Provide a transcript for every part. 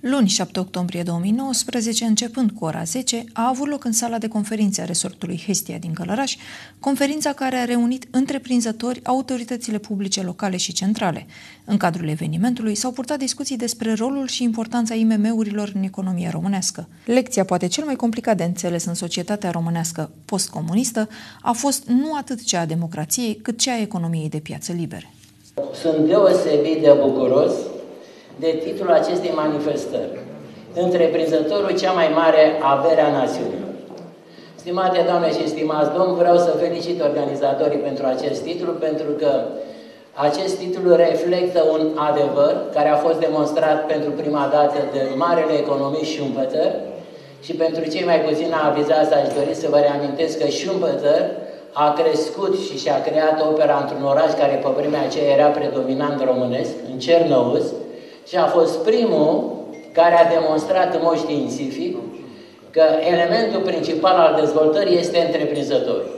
Luni, 7 octombrie 2019, începând cu ora 10, a avut loc în sala de conferințe a resortului Hestia din Călăraș, conferința care a reunit întreprinzători, autoritățile publice locale și centrale. În cadrul evenimentului s-au purtat discuții despre rolul și importanța IMM-urilor în economia românească. Lecția, poate cel mai complicat de înțeles în societatea românească postcomunistă, a fost nu atât cea a democrației, cât cea a economiei de piață libere. Sunt deosebit de bucuros de titlul acestei manifestări: Întreprinzătorul, cea mai mare avere a națiunilor. Stimate doamne și stimați domni, vreau să felicit organizatorii pentru acest titlu, pentru că acest titlu reflectă un adevăr care a fost demonstrat pentru prima dată de marele economist Schumpeter, și pentru cei mai puțin avizați aș dori să vă reamintesc că Schumpeter a crescut și și-a creat opera într-un oraș care pe vremea aceea era predominant românesc, în Cernăuz, și a fost primul care a demonstrat în mod științific că elementul principal al dezvoltării este întreprinzătorul.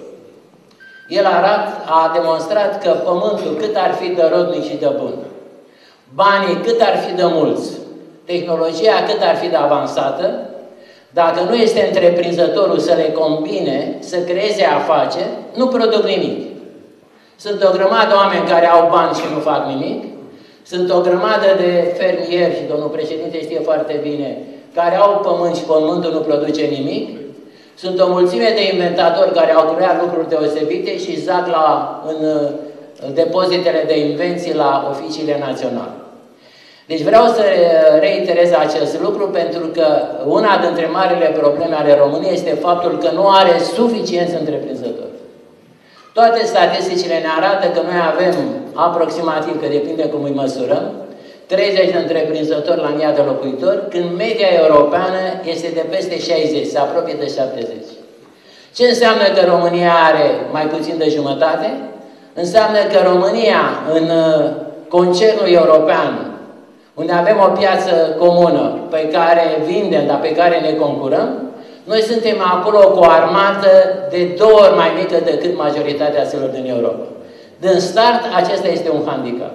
El a demonstrat că pământul, cât ar fi de rodnic și de bun, banii, cât ar fi de mulți, tehnologia, cât ar fi de avansată, dacă nu este întreprinzătorul să le combine, să creeze afaceri, nu produc nimic. Sunt o grămadă de oameni care au bani și nu fac nimic. Sunt o grămadă de fermieri, și domnul președinte știe foarte bine, care au pământ și pământul nu produce nimic. Sunt o mulțime de inventatori care au creat lucruri deosebite și zac în depozitele de invenții la oficiile naționale. Deci vreau să reiterez acest lucru, pentru că una dintre marile probleme ale României este faptul că nu are suficienți întreprinzători. Toate statisticile ne arată că noi avem aproximativ, că depinde cum îi măsurăm, 30 de întreprinzători la 1000 de locuitori, când media europeană este de peste 60, se apropie de 70. Ce înseamnă că România are mai puțin de jumătate? Înseamnă că România, în concernul european, unde avem o piață comună pe care vindem, dar pe care ne concurăm, noi suntem acolo cu o armată de 2 ori mai mică decât majoritatea țărilor din Europa. Din start, acesta este un handicap.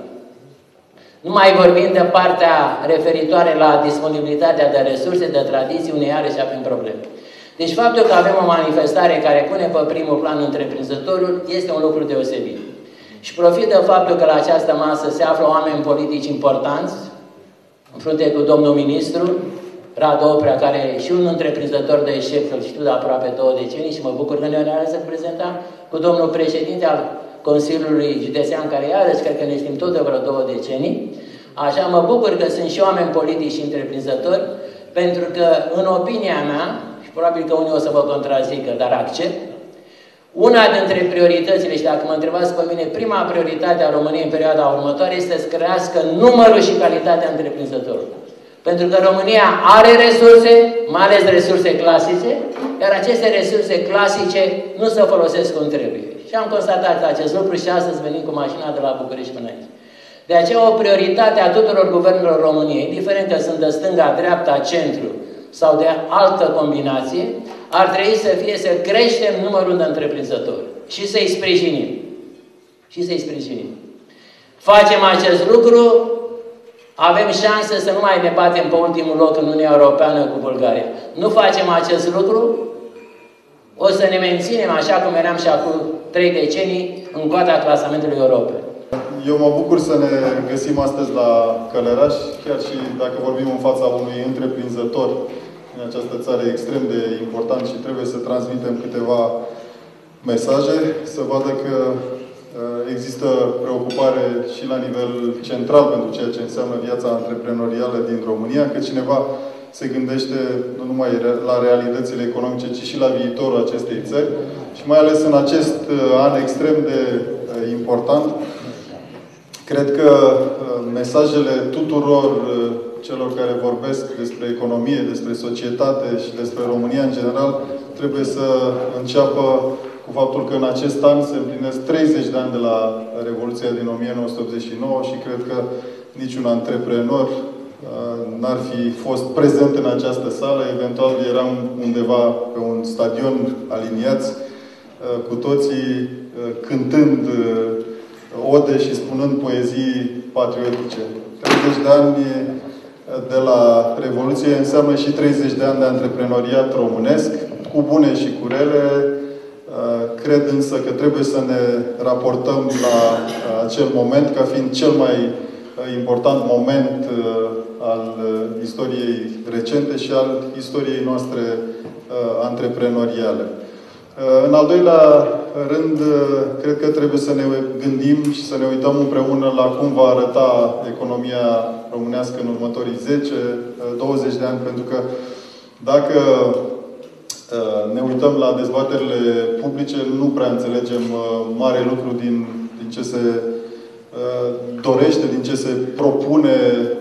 Nu mai vorbim de partea referitoare la disponibilitatea de resurse, de tradiții, unde iarăși avem probleme. Deci faptul că avem o manifestare care pune pe primul plan întreprinzătorul este un lucru deosebit. Și profit de faptul că la această masă se află oameni politici importanți, în frunte cu domnul ministru Radu Oprea, care e și un întreprinzător de eșec, îl știu de aproape 2 decenii și mă bucur că ne să prezentăm, cu domnul președinte al Consiliului Județean, care iarăși cred că ne știm tot de vreo 2 decenii. Așa mă bucur că sunt și oameni politici și întreprinzători, pentru că, în opinia mea, și probabil că unii o să vă contrazică, dar accept, una dintre prioritățile, și dacă mă întrebați pe mine, prima prioritate a României în perioada următoare este să crească numărul și calitatea întreprinzătorilor. Pentru că România are resurse, mai ales resurse clasice, iar aceste resurse clasice nu se folosesc cum trebuie. Și am constatat acest lucru și astăzi venim cu mașina de la București până aici. De aceea o prioritate a tuturor guvernelor României, indiferent că sunt de stânga, dreapta, centru sau de altă combinație, ar trebui să fie să creștem numărul de întreprinzători și să-i sprijinim. Și să-i sprijinim. Facem acest lucru, avem șanse să nu mai ne batem pe ultimul loc în Uniunea Europeană cu Bulgaria. Nu facem acest lucru, o să ne menținem așa cum eram și acum 3 decenii în coada clasamentului Europei. Eu mă bucur să ne găsim astăzi la Călăraș, chiar și dacă vorbim în fața unui întreprinzător în această țară extrem de important și trebuie să transmitem câteva mesaje, să vadă că există preocupare și la nivel central pentru ceea ce înseamnă viața antreprenorială din România, că cineva se gândește nu numai la realitățile economice, ci și la viitorul acestei țări. Și mai ales în acest an extrem de important, cred că mesajele tuturor celor care vorbesc despre economie, despre societate și despre România în general, trebuie să înceapă cu faptul că în acest an se împlinesc 30 de ani de la Revoluția din 1989 și cred că niciun antreprenor n-ar fi fost prezent în această sală. Eventual eram undeva pe un stadion aliniați, cu toții cântând ode și spunând poezii patriotice. 30 de ani de la Revoluție înseamnă și 30 de ani de antreprenoriat românesc, cu bune și cu rele. Cred însă că trebuie să ne raportăm la acel moment ca fiind cel mai important moment al istoriei recente și al istoriei noastre antreprenoriale. În al doilea rând, cred că trebuie să ne gândim și să ne uităm împreună la cum va arăta economia românească în următorii 10-20 de ani, pentru că dacă ne uităm la dezbaterile publice, nu prea înțelegem mare lucru din ce se dorește, din ce se propune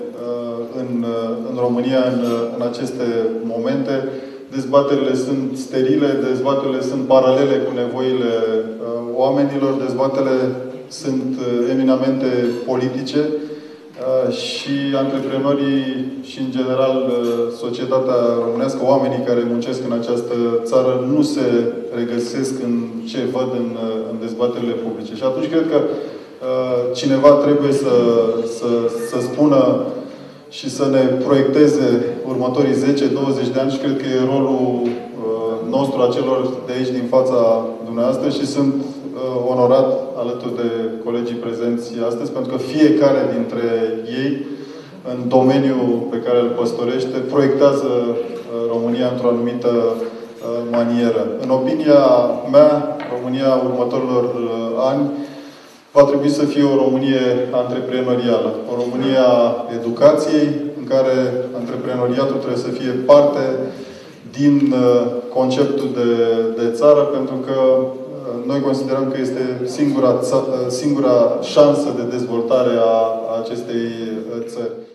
în România în aceste momente. Dezbaterile sunt sterile, dezbaterile sunt paralele cu nevoile oamenilor, dezbaterile sunt eminamente politice și antreprenorii și, în general, societatea românească, oamenii care muncesc în această țară, nu se regăsesc în ce văd în dezbaterile publice. Și atunci cred că cineva trebuie să spună și să ne proiecteze următorii 10-20 de ani și cred că e rolul nostru, a celor de aici din fața dumneavoastră, și sunt onorat alături de colegii prezenți astăzi, pentru că fiecare dintre ei, în domeniul pe care îl păstorește, proiectează România într-o anumită manieră. În opinia mea, România următorilor ani va trebui să fie o Românie antreprenorială. O Românie a educației, în care antreprenoriatul trebuie să fie parte din conceptul de țară, pentru că noi considerăm că este singura șansă de dezvoltare a acestei țări.